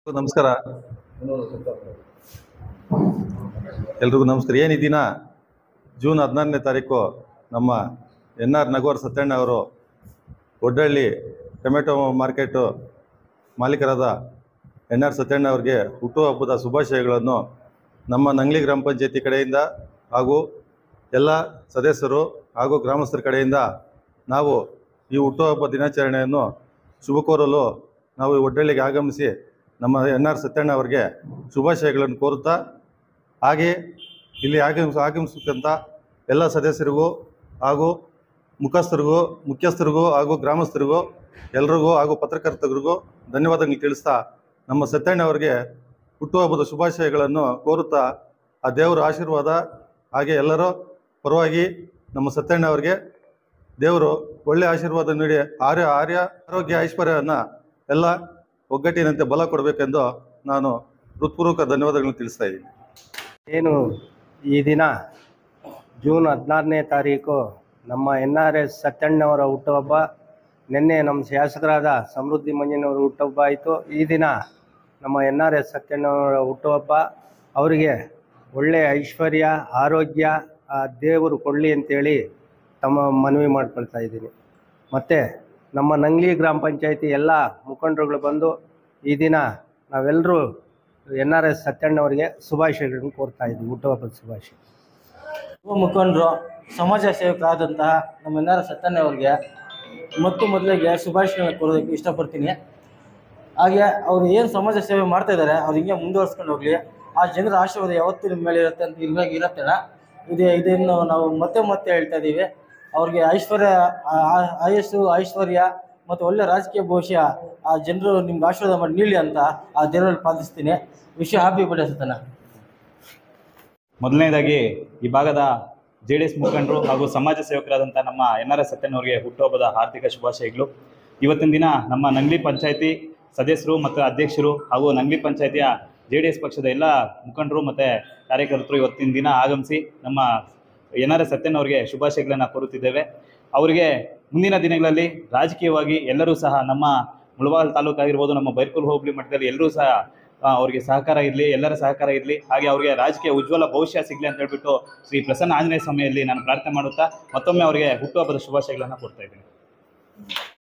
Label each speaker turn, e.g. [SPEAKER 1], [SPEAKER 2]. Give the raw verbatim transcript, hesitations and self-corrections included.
[SPEAKER 1] ನಮಸ್ಕಾರ. ಎಲ್ರಿಗೂ ನಮಸ್ಕಾರ. ಏನು ಈ ದಿನ ಜೂನ್ ಹದಿನಾರನೇ ತಾರೀಕು ನಮ್ಮ ಎನ್ ಆರ್ ನಗೋರ್ ಸತ್ಯಣ್ಣ ಅವರು ಒಡ್ಡಳ್ಳಿ ಟೊಮೆಟೊ ಮಾರ್ಕೆಟು ಮಾಲೀಕರಾದ ಎನ್ ಆರ್ ಸತ್ಯಣ್ಣ ಅವರಿಗೆ ಹುಟ್ಟುಹಬ್ಬದ ಶುಭಾಶಯಗಳನ್ನು ನಮ್ಮ ನಂಗ್ಲಿ ಗ್ರಾಮ ಪಂಚಾಯತಿ ಕಡೆಯಿಂದ ಹಾಗೂ ಎಲ್ಲ ಸದಸ್ಯರು ಹಾಗೂ ಗ್ರಾಮಸ್ಥರ ಕಡೆಯಿಂದ ನಾವು ಈ ಹುಟ್ಟುಹಬ್ಬ ದಿನಾಚರಣೆಯನ್ನು ಶುಭ ಕೋರಲು ನಾವು ಈ ಒಡ್ಡಳ್ಳಿಗೆ ಆಗಮಿಸಿ ನಮ್ಮ ಎನ್ ಆರ್ ಸತ್ಯಣ್ಣ ಅವರಿಗೆ ಶುಭಾಶಯಗಳನ್ನು ಕೋರುತ್ತಾ, ಹಾಗೆ ಇಲ್ಲಿ ಆಗಮಿಸ ಆಗಮಿಸತಕ್ಕಂಥ ಎಲ್ಲ ಸದಸ್ಯರಿಗೂ ಹಾಗೂ ಮುಖಸ್ಥರಿಗೂ ಮುಖ್ಯಸ್ಥರಿಗೂ ಹಾಗೂ ಗ್ರಾಮಸ್ಥರಿಗೂ ಎಲ್ರಿಗೂ ಹಾಗೂ ಪತ್ರಕರ್ತರಿಗೂ ಧನ್ಯವಾದಗಳು ತಿಳಿಸ್ತಾ, ನಮ್ಮ ಸತ್ಯಣ್ಣ ಅವರಿಗೆ ಹುಟ್ಟುಹಬ್ಬದ ಶುಭಾಶಯಗಳನ್ನು ಕೋರುತ್ತಾ, ಆ ದೇವರ ಆಶೀರ್ವಾದ ಹಾಗೆ ಎಲ್ಲರ ಪರವಾಗಿ ನಮ್ಮ ಸತ್ಯಣ್ಣ ಅವರಿಗೆ ದೇವರು ಒಳ್ಳೆಯ ಆಶೀರ್ವಾದ ನೀಡಿ ಆರ್ಯ ಆರ್ಯ ಆರೋಗ್ಯ ಐಶ್ವರ್ಯವನ್ನು ಎಲ್ಲ ಒಗ್ಗಟ್ಟಿನಂತೆ ಬಲ ಕೊಡಬೇಕೆಂದು ನಾನು ಹೃತ್ಪೂರ್ವಕ ಧನ್ಯವಾದಗಳನ್ನು ತಿಳಿಸ್ತಾ ಇದ್ದೀನಿ.
[SPEAKER 2] ಏನು ಈ ದಿನ ಜೂನ್ ಹದಿನಾರನೇ ತಾರೀಕು ನಮ್ಮ ಎನ್ ಆರ್ ಎಸ್ ಸತ್ಯಣ್ಣವರ ಹುಟ್ಟುಹಬ್ಬ. ನಿನ್ನೆ ನಮ್ಮ ಶಾಸಕರಾದ ಸಮೃದ್ಧಿ ಮಂಜನವರ ಹುಟ್ಟುಹಬ್ಬ ಆಯಿತು. ಈ ದಿನ ನಮ್ಮ ಎನ್ ಆರ್ ಎಸ್ ಸತ್ಯಣ್ಣವರ ಹುಟ್ಟುಹಬ್ಬ. ಅವರಿಗೆ ಒಳ್ಳೆಯ ಐಶ್ವರ್ಯ ಆರೋಗ್ಯ ಆ ದೇವರು ಕೊಡಲಿ ಅಂತೇಳಿ ತಮ್ಮ ಮನವಿ ಮಾಡ್ಕೊಳ್ತಾ ಇದ್ದೀನಿ. ಮತ್ತು ನಮ್ಮ ನಂಗ್ಲಿ ಗ್ರಾಮ ಪಂಚಾಯತಿ ಎಲ್ಲ ಮುಖಂಡರುಗಳು ಬಂದು ಈ ದಿನ ನಾವೆಲ್ಲರೂ ಎನ್ ಆರ್ ಎಸ್ ಸತ್ಯಣ್ಣವರಿಗೆ ಶುಭಾಶಯಗಳನ್ನು ಕೋರ್ತಾ ಇದ್ದೀವಿ, ಹುಟ್ಟುಹಬ್ಬದ ಶುಭಾಶಯ.
[SPEAKER 3] ಯುವ ಮುಖಂಡರು ಸಮಾಜ ಸೇವಕರಾದಂತಹ ನಮ್ಮ ಎನ್ ಆರ್ ಎಸ್ ಸತ್ಯಣ್ಣವರಿಗೆ ಮತ್ತು ಮೊದಲಿಗೆ ಶುಭಾಶಯಗಳನ್ನು ಕೋರೋದಕ್ಕೆ ಇಷ್ಟಪಡ್ತೀನಿ. ಹಾಗೆ ಅವರು ಏನು ಸಮಾಜ ಸೇವೆ ಮಾಡ್ತಾ ಇದ್ದಾರೆ ಅವ್ರು ಹಿಂಗೆ ಮುಂದುವರ್ಸ್ಕೊಂಡು ಹೋಗಲಿ. ಆ ಜನರ ಆಶೀರ್ವಾದ ಯಾವತ್ತೂ ನಿಮ್ಮ ಮೇಲೆ ಇರುತ್ತೆ ಅಂತ ಇರುವಾಗ ಇರುತ್ತಲ್ಲ, ಇದೆ ಇದನ್ನು ನಾವು ಮತ್ತೆ ಮತ್ತೆ ಹೇಳ್ತಾ ಇದ್ದೀವಿ. ಅವ್ರಿಗೆ ಐಶ್ವರ್ಯ ಆಯಸ್ಸು ಐಶ್ವರ್ಯ ಮತ್ತು ಒಳ್ಳೆ ರಾಜಕೀಯ ಭವಿಷ್ಯ ಆ ಜನರು ನಿಮ್ಗೆ ಆಶೀರ್ವಾದ ಮಾಡಿ ನೀಡಲಿ ಅಂತ ಆ ದೇವರಲ್ಲಿ ಪ್ರಾರ್ಥಿಸ್ತೀನಿ. ವಿಶ್ವ ಹ್ಯಾಪಿ ಬರ್ಡೇ ಸತ್ಯಣ್ಣ.
[SPEAKER 4] ಮೊದಲನೇದಾಗಿ ಈ ಭಾಗದ ಜೆ ಡಿ ಎಸ್ ಮುಖಂಡರು ಹಾಗೂ ಸಮಾಜ ಸೇವಕರಾದಂಥ ನಮ್ಮ ಎನ್ ಆರ್ ಎಸ್ ಸತ್ಯಣ್ಣವರಿಗೆ ಹುಟ್ಟುಹಬ್ಬದ ಹಾರ್ದಿಕ ಶುಭಾಶಯಗಳು. ಇವತ್ತಿನ ದಿನ ನಮ್ಮ ನಂಗ್ಲಿ ಪಂಚಾಯತಿ ಸದಸ್ಯರು ಮತ್ತು ಅಧ್ಯಕ್ಷರು ಹಾಗೂ ನಂಗ್ಲಿ ಪಂಚಾಯತಿಯ ಜೆ ಡಿ ಎಸ್ ಪಕ್ಷದ ಎಲ್ಲ ಮುಖಂಡರು ಮತ್ತು ಕಾರ್ಯಕರ್ತರು ಇವತ್ತಿನ ದಿನ ಆಗಮಿಸಿ ನಮ್ಮ ಎನ್ ಆರ್ ಎಸ್ ಸತ್ಯಣ್ಣವರಿಗೆ ಶುಭಾಶಯಗಳನ್ನು ಕೋರುತ್ತಿದ್ದೇವೆ. ಅವರಿಗೆ ಮುಂದಿನ ದಿನಗಳಲ್ಲಿ ರಾಜಕೀಯವಾಗಿ ಎಲ್ಲರೂ ಸಹ ನಮ್ಮ ಮುಳಬಾಗಿಲು ತಾಲೂಕು ಆಗಿರ್ಬೋದು, ನಮ್ಮ ಬೈರ್ಕೂರು ಹೋಬಳಿ ಮಟ್ಟದಲ್ಲಿ ಎಲ್ಲರೂ ಸಹ ಅವರಿಗೆ ಸಹಕಾರ ಇರಲಿ, ಎಲ್ಲರ ಸಹಕಾರ ಇರಲಿ. ಹಾಗೆ ಅವರಿಗೆ ರಾಜಕೀಯ ಉಜ್ವಲ ಭವಿಷ್ಯ ಸಿಗಲಿ ಅಂತ ಹೇಳ್ಬಿಟ್ಟು ಶ್ರೀ ಪ್ರಸನ್ನ ಆಂಜನೇಯ ಸ್ವಾಮಿಯಲ್ಲಿ ನಾನು ಪ್ರಾರ್ಥನೆ ಮಾಡುತ್ತಾ ಮತ್ತೊಮ್ಮೆ ಅವರಿಗೆ ಹುಟ್ಟುಹಬ್ಬದ ಶುಭಾಶಯಗಳನ್ನು ಕೊಡ್ತಾ ಇದ್ದೀನಿ.